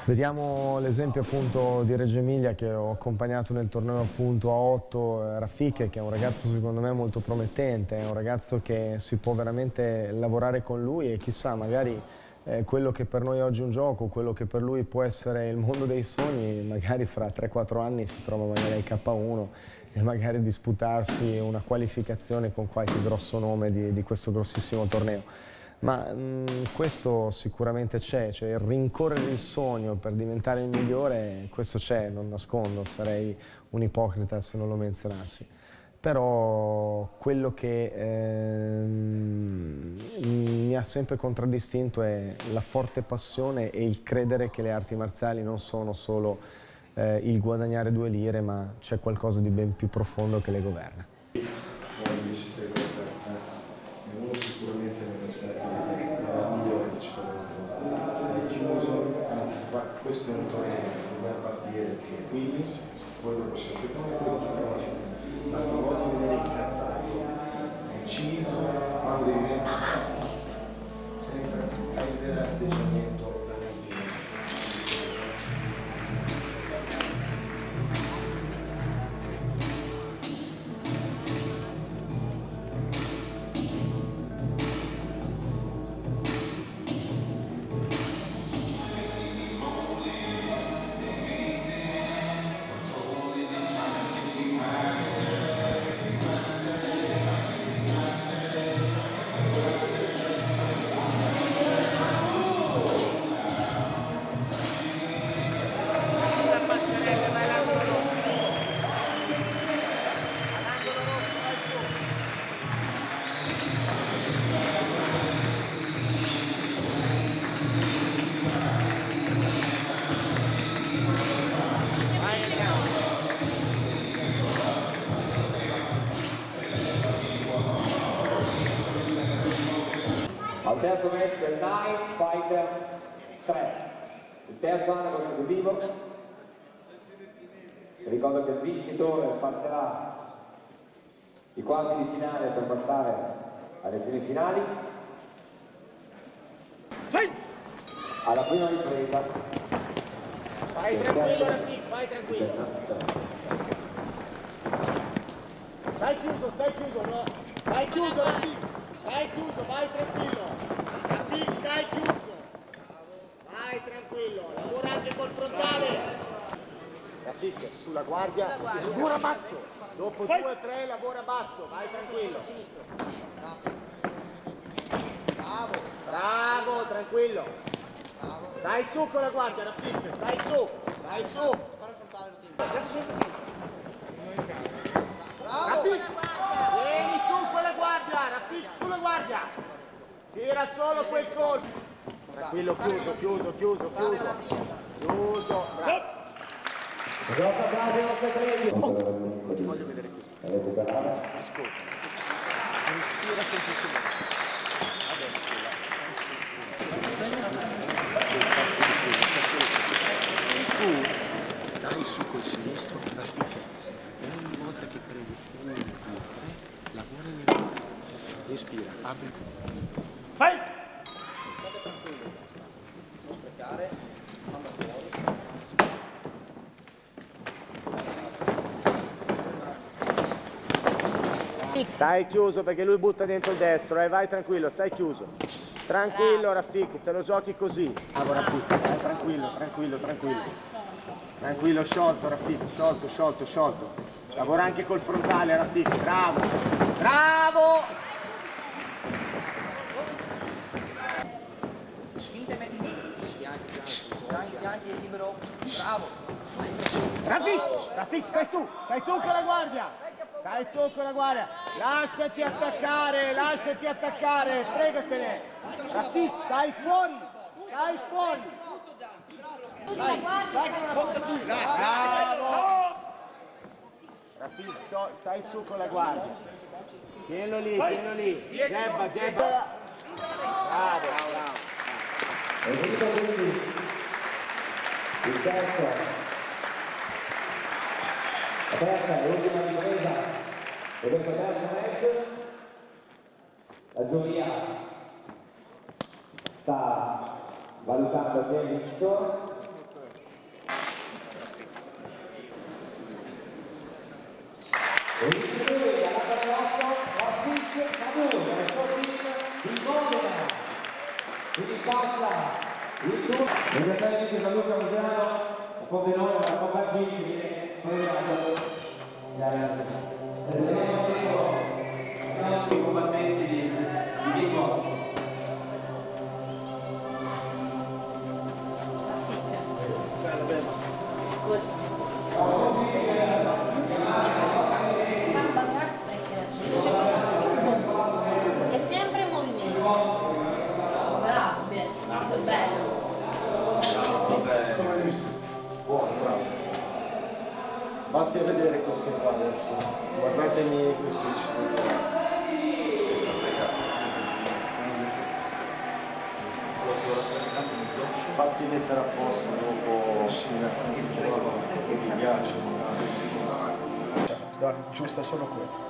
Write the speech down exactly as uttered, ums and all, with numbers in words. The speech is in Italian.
Vediamo l'esempio appunto di Reggio Emilia che ho accompagnato nel torneo appunto a otto, Rafik, che è un ragazzo secondo me molto promettente, è un ragazzo che si può veramente lavorare con lui e chissà, magari eh, quello che per noi oggi è un gioco, quello che per lui può essere il mondo dei sogni, magari fra tre quattro anni si trova magari al K uno e magari disputarsi una qualificazione con qualche grosso nome di, di questo grossissimo torneo. Ma mh, questo sicuramente c'è, cioè il rincorrere il sogno per diventare il migliore, questo c'è, non nascondo, sarei un ipocrita se non lo menzionassi. Però quello che ehm, mi ha sempre contraddistinto è la forte passione e il credere che le arti marziali non sono solo eh, il guadagnare due lire, ma c'è qualcosa di ben più profondo che le governa. Uno sicuramente non aspetta la migliore che ci poteva trovare. Stai chiuso, questo è un torneo, dobbiamo partire tranquilli, poi dopo c'è il secondo e poi giochiamo alla fine. Ma non voglio vedere incazzato, deciso, quando devi mettere, sempre a vedere l'atteggiamento da mentire. Al terzo match del Night Fighter tre, il terzo anno consecutivo. Ricordo che il vincitore passerà i quarti di finale per passare alle semifinali. Alla prima ripresa. Vai tranquillo Rafik, vai tranquillo. Stai chiuso, stai chiuso, no? Stai chiuso Rafik, stai chiuso, vai tranquillo. Rafik, stai chiuso. Vai tranquillo, lavora anche col frontale. Rafik, sulla guardia, lavora basso. Dopo due tre lavora basso, vai tranquillo. Bravo. Bravo, tranquillo. Stai su con la guardia, Rafik, stai su, stai su. Rafik, vieni su con la guardia, Rafik, sulla guardia. Tira solo quel colpo. Tranquillo, chiuso, chiuso, chiuso, chiuso. Chiuso, bravo. Oh, ti voglio vedere così. Ascolta, respira semplicemente. Adesso tu stai su col sinistro, Rafik, ogni volta che prendi uno, due, tre, lavora nel basso, respira, apri. Vai! State tranquilli, non sprecare, manda fuori. Stai chiuso perché lui butta dentro il destro, eh? Vai tranquillo, stai chiuso. Tranquillo Rafik, te lo giochi così. Bravo Rafik, eh? tranquillo, tranquillo, tranquillo. Tranquillo, sciolto Rafik, sciolto, sciolto, sciolto. Lavora anche col frontale Rafik, bravo. Bravo! Spinta e metti dai in fianchi, è libero. Bravo. Rafik, Rafik, stai su, stai su con la guardia. Stai su con la guardia. Lasciati attaccare, lasciati attaccare, fregatene. Rafik, stai fuori, stai fuori. Dai, dai che non la posso più. Bravo! Rafik, sto, stai su con la guardia. Tienilo lì, tienilo lì. Gebba, gebba. Bravo, bravo. È venuto quindi il terzo, la terza e ultima ripresa di questo terzo match. La giuria sta valutando il vincitore. passa il turno. Ringraziamento a Luca Musiano, un po' di noi, la Coppa G che viene premiato. Grazie. I combattenti di Big Boss. È sempre in movimento. Bravo, bene, bello. Come lui sei? Buono, bravo. Vatti a vedere questo qua adesso. Guardatemi questi cinque. Fatti mettere a posto dopo mi piace. Dai, giusta solo quello.